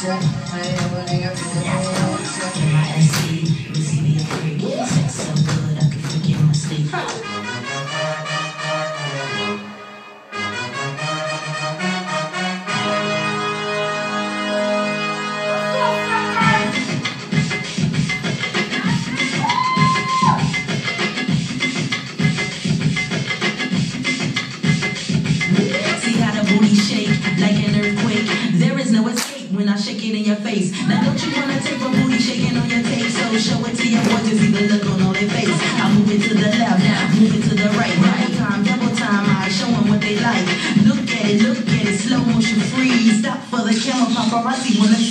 When I shake it in your face. Now don't you wanna take a booty shaking on your tape? So show it to your boys to see the look on all their face. I move it to the left, now move it to the right. Double time, I show them what they like. Look at it, slow motion freeze. Stop for the camera, paparazzi wanna